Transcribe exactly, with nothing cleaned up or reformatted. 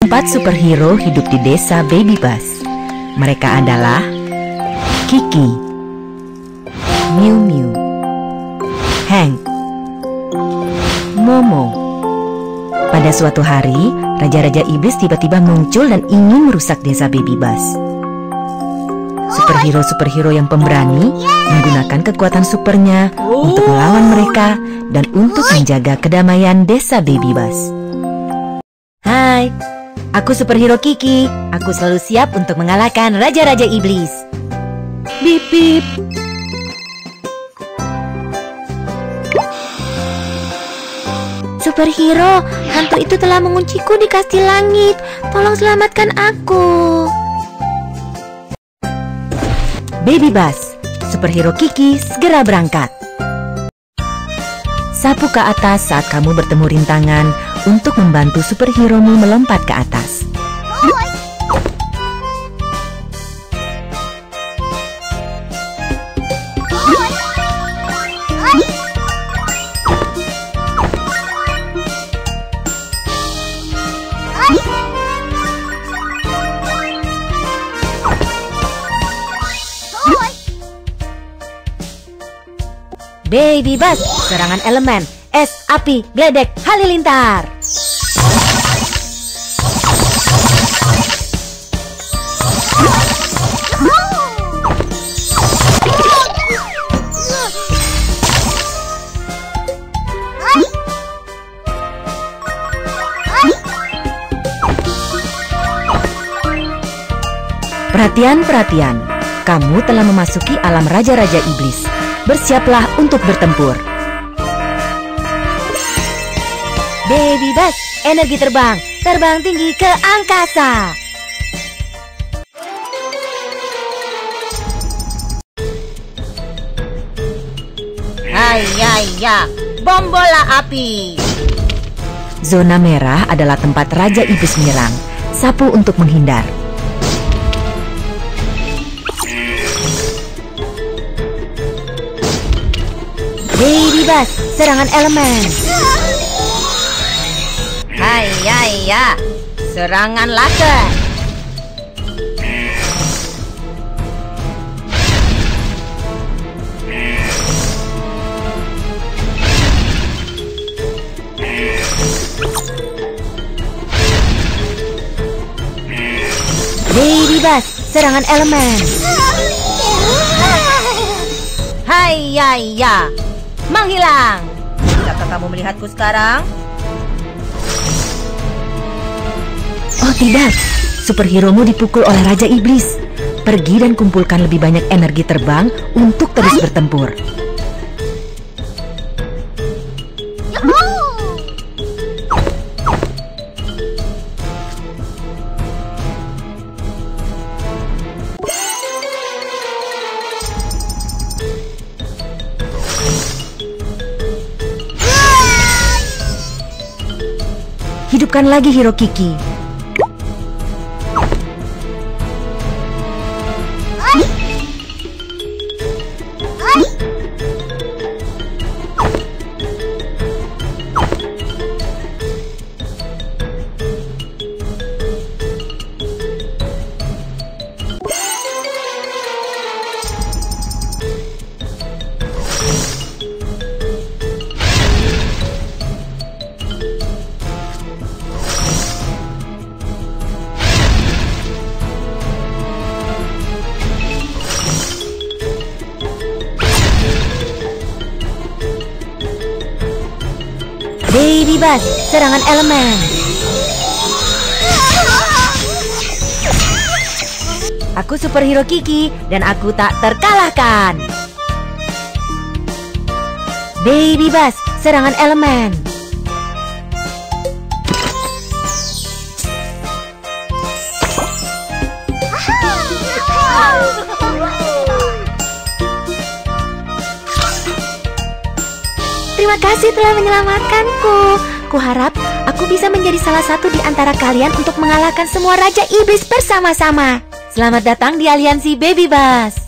Empat superhero hidup di desa Baby Bus. Mereka adalah Kiki, Miu Miu, Hank, Momo. Pada suatu hari, Raja-Raja Iblis tiba-tiba muncul dan ingin merusak desa Baby Bus. Superhero-superhero yang pemberani menggunakan kekuatan supernya untuk melawan mereka dan untuk menjaga kedamaian desa Baby Bus. Hai, aku superhero Kiki. Aku selalu siap untuk mengalahkan Raja-Raja Iblis. Bip bip. Superhero, hantu itu telah mengunciku di kastil langit. Tolong selamatkan aku. Baby Bus, superhero Kiki segera berangkat. Sapu ke atas saat kamu bertemu rintangan untuk membantu superhero-mu melompat ke atas. Baby Bus, serangan elemen, es, api, geledek, halilintar. Perhatian, perhatian, kamu telah memasuki alam Raja-Raja Iblis. Bersiaplah untuk bertempur. Baby Bus, energi terbang, terbang tinggi ke angkasa. Hayaya, bom bola api. Zona merah adalah tempat Raja Iblis menyerang. Sapu untuk menghindar. Baby Bus, serangan elemen. Hayaya, serangan laser. Baby Bus, serangan elemen. Hayaya, menghilang. Bisakah kamu melihatku sekarang? Oh tidak, superhero-mu dipukul oleh Raja Iblis. Pergi dan kumpulkan lebih banyak energi terbang untuk terus bertempur. Hidupkan lagi hero Kiki. Baby Bus, serangan elemen. Aku superhero Kiki dan aku tak terkalahkan. Baby Bus, serangan elemen. Terima kasih telah menyelamatkanku. Kuharap aku bisa menjadi salah satu di antara kalian untuk mengalahkan semua Raja Iblis bersama-sama. Selamat datang di aliansi Baby Bus.